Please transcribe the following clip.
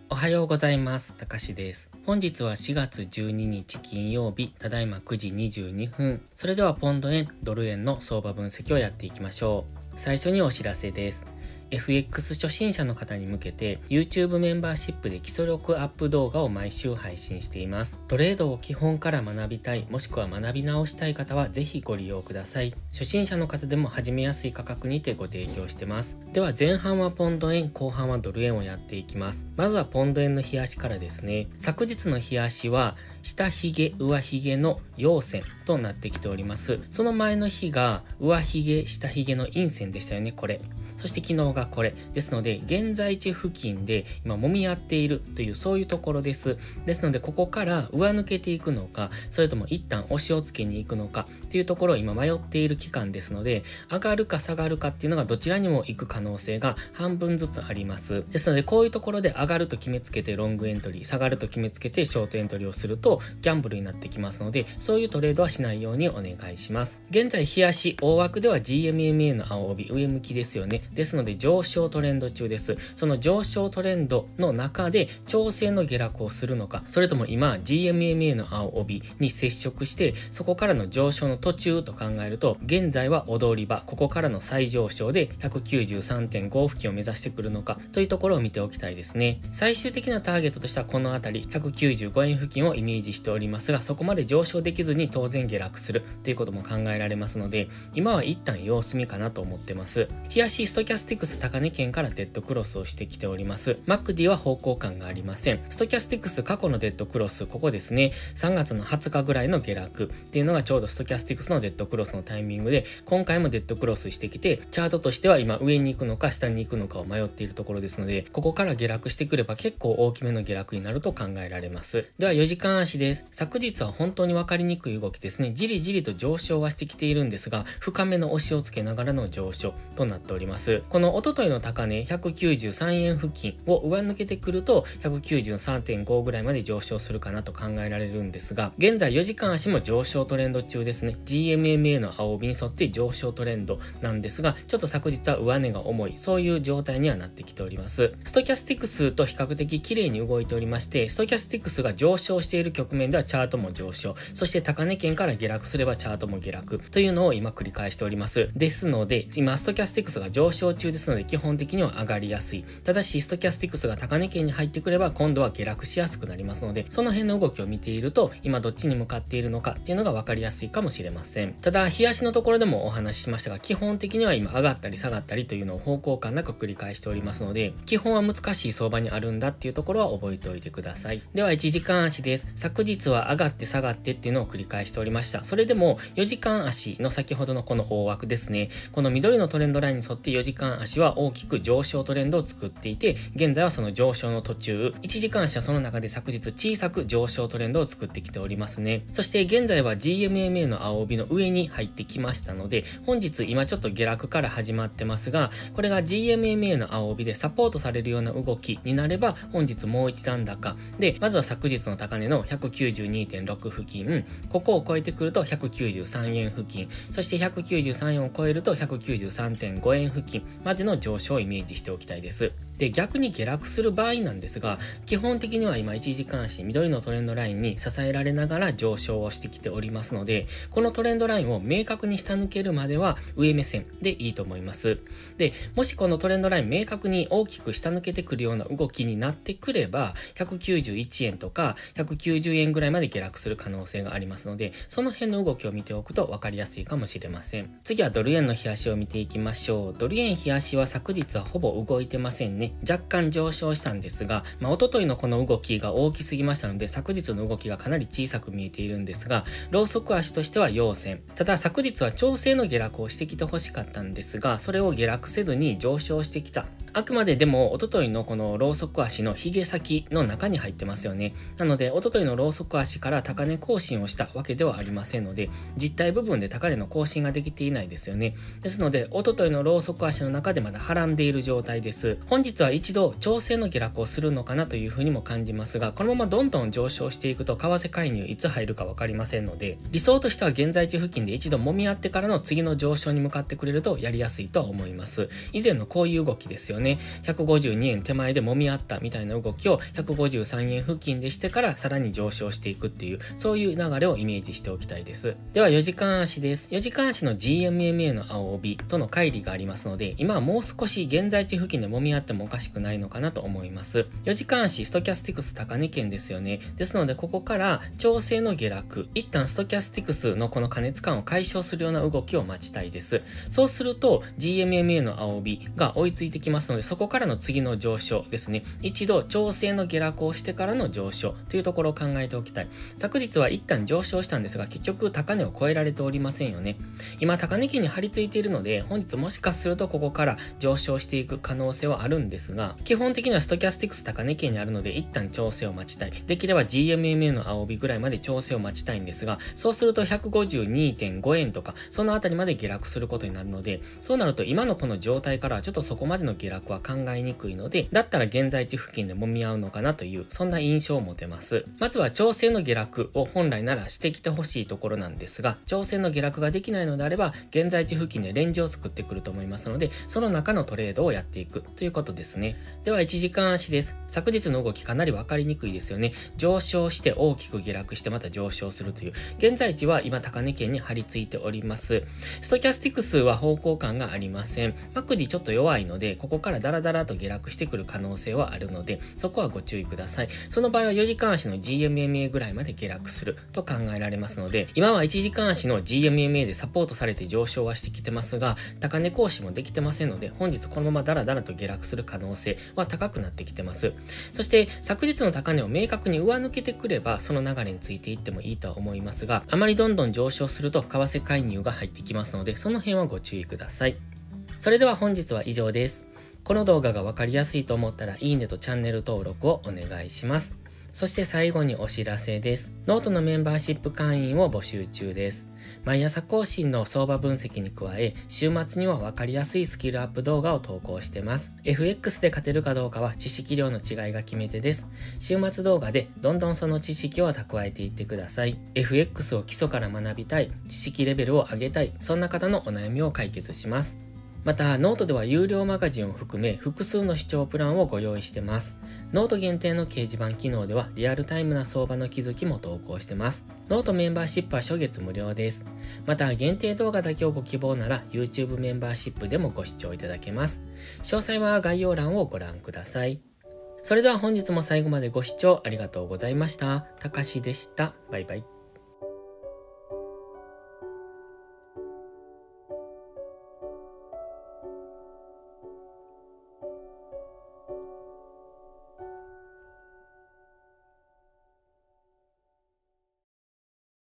おはようございます。たかしです。本日は4月12日金曜日、ただいま9時22分。それではポンド円、ドル円の相場分析をやっていきましょう。最初にお知らせです。FX 初心者の方に向けて YouTube メンバーシップで基礎力アップ動画を毎週配信しています。トレードを基本から学びたい、もしくは学び直したい方はぜひご利用ください。初心者の方でも始めやすい価格にてご提供してます。では前半はポンド円、後半はドル円をやっていきます。まずはポンド円の日足からですね。昨日の日足は下髭、上髭の陽線となってきております。その前の日が上髭、下髭の陰線でしたよね、これ。そして昨日がこれですので、現在地付近で今揉み合っているというそういうところです。ですのでここから上抜けていくのか、それとも一旦押しをつけに行くのかっていうところを今迷っている期間ですので、上がるか下がるかっていうのがどちらにも行く可能性が半分ずつあります。ですのでこういうところで上がると決めつけてロングエントリー、下がると決めつけてショートエントリーをするとギャンブルになってきますので、そういうトレードはしないようにお願いします。現在日足大枠では GMMA の青帯上向きですよね。ですので上昇トレンド中です。その上昇トレンドの中で調整の下落をするのか、それとも今 GMMA の青帯に接触してそこからの上昇の途中と考えると、現在は踊り場、ここからの再上昇で 193.5 付近を目指してくるのかというところを見ておきたいですね。最終的なターゲットとしてはこの辺り195円付近をイメージしておりますが、そこまで上昇できずに当然下落するということも考えられますので、今は一旦様子見かなと思ってます。日足ストキャスティクス高値圏からデッドクロスをしてきております。MACD は方向感がありません。ストキャスティクス過去のデッドクロス、ここですね、3月の20日ぐらいの下落っていうのがちょうどストキャスティクスのデッドクロスのタイミングで、今回もデッドクロスしてきて、チャートとしては今上に行くのか下に行くのかを迷っているところですので、ここから下落してくれば結構大きめの下落になると考えられます。では4時間足です。昨日は本当に分かりにくい動きですね。じりじりと上昇はしてきているんですが、深めの押しをつけながらの上昇となっております。この一昨日の高値193円付近を上抜けてくると 193.5 ぐらいまで上昇するかなと考えられるんですが、現在4時間足も上昇トレンド中ですね。 GMMA の青帯に沿って上昇トレンドなんですが、ちょっと昨日は上値が重い、そういう状態にはなってきております。ストキャスティクスと比較的綺麗に動いておりまして、ストキャスティクスが上昇している局面ではチャートも上昇、そして高値圏から下落すればチャートも下落というのを今繰り返しております。ですので今ストキャスティクスが上昇中ですので、基本的には上がりやすい。ただしストキャスティクスが高値圏に入ってくれば今度は下落しやすくなりますので、その辺の動きを見ていると今どっちに向かっているのかっていうのが分かりやすいかもしれません。ただ日足のところでもお話ししましたが、基本的には今上がったり下がったりというのを方向感なく繰り返しておりますので、基本は難しい相場にあるんだっていうところは覚えておいてください。では1時間足です。昨日は上がって下がってっていうのを繰り返しておりました。それでも4時間足の先ほどのこの大枠ですね、この緑のトレンドラインに沿って4時間足は大きく上昇トレンドを作っていて、現在はその上昇の途中、1時間足はその中で昨日小さく上昇トレンドを作ってきておりますね。そして現在は GMMA の青帯の上に入ってきましたので、本日今ちょっと下落から始まってますが、これが GMMA の青帯でサポートされるような動きになれば、本日もう一段高で、まずは昨日の高値の 192.6 付近、ここを超えてくると193円付近、そして193円を超えると 193.5 円付近までの上昇をイメージしておきたいです。で、逆に下落する場合なんですが、基本的には今1時間足緑のトレンドラインに支えられながら上昇をしてきておりますので、このトレンドラインを明確に下抜けるまでは上目線でいいと思います。で、もしこのトレンドライン明確に大きく下抜けてくるような動きになってくれば、191円とか190円ぐらいまで下落する可能性がありますので、その辺の動きを見ておくと分かりやすいかもしれません。次はドル円の日足を見ていきましょう。ドル円日足は昨日はほぼ動いてませんね。若干上昇したんですが、一昨日のこの動きが大きすぎましたので、昨日の動きがかなり小さく見えているんですが、ローソク足としては陽線。ただ昨日は調整の下落をしてきてほしかったんですが、それを下落せずに上昇してきた。あくまででも一昨日のこのローソク足のヒゲ先の中に入ってますよね。なので一昨日のローソク足から高値更新をしたわけではありませんので、実体部分で高値の更新ができていないですよね。ですので一昨日のローソク足の中でまだはらんでいる状態です。本日は一度調整の下落をするのかなというふうにも感じますが、このままどんどん上昇していくと為替介入いつ入るか分かりませんので、理想としては現在地付近で一度揉み合ってからの次の上昇に向かってくれるとやりやすいとは思います。以前のこういう動きですよね。 ね。152円手前で揉み合ったみたいな動きを153円付近でしてからさらに上昇していくっていう、そういう流れをイメージしておきたいです。では4時間足です。4時間足の GMMA の青帯との乖離がありますので、今はもう少し現在地付近で揉み合ってもおかしくないのかなと思います。4時間足ストキャスティクス高値圏ですよね。ですのでここから調整の下落、一旦ストキャスティクスのこの過熱感を解消するような動きを待ちたいです。そうすると GMMA の青帯が追いついてきますので、そこからの次の上昇ですね。一度調整の下落をしてからの上昇というところを考えておきたい。昨日は一旦上昇したんですが、結局高値を超えられておりませんよね。今高値圏に張り付いているので、本日もしかするとここから上昇していく可能性はあるんですが、基本的にはストキャスティクス高値圏にあるので一旦調整を待ちたい。できれば GMMA の青帯ぐらいまで調整を待ちたいんですが、そうすると 152.5 円とかそのあたりまで下落することになるので、そうなると今のこの状態からはちょっとそこまでの下落は考えにくいので、だったら現在地付近で揉み合うのかなという、そんな印象を持てます。まずは調整の下落を本来ならしてきてほしいところなんですが、調整の下落ができないのであれば、現在地付近でレンジを作ってくると思いますので、その中のトレードをやっていくということですね。では1時間足です。昨日の動きかなり分かりにくいですよね。上昇して大きく下落してまた上昇するという、現在地は今高値圏に張り付いております。ストキャスティクスは方向感がありません。MACD ちょっと弱いので、ここからダラダラと下落してくる可能性はあるので、そこはご注意ください。その場合は4時間足の GMMA ぐらいまで下落すると考えられますので、今は1時間足の GMMA でサポートされて上昇はしてきてますが、高値更新もできてませんので、本日このままダラダラと下落する可能性は高くなってきてます。そして昨日の高値を明確に上抜けてくれば、その流れについていってもいいとは思いますが、あまりどんどん上昇すると為替介入が入ってきますので、その辺はご注意ください。それでは本日は以上です。この動画がわかりやすいと思ったらいいねとチャンネル登録をお願いします。そして最後にお知らせです。ノートのメンバーシップ会員を募集中です。毎朝更新の相場分析に加え、週末にはわかりやすいスキルアップ動画を投稿してます。FX で勝てるかどうかは知識量の違いが決め手です。週末動画でどんどんその知識を蓄えていってください。FX を基礎から学びたい、知識レベルを上げたい、そんな方のお悩みを解決します。また、ノートでは有料マガジンを含め複数の視聴プランをご用意してます。ノート限定の掲示板機能ではリアルタイムな相場の気づきも投稿してます。ノートメンバーシップは初月無料です。また、限定動画だけをご希望なら YouTube メンバーシップでもご視聴いただけます。詳細は概要欄をご覧ください。それでは本日も最後までご視聴ありがとうございました。たかしでした。バイバイ。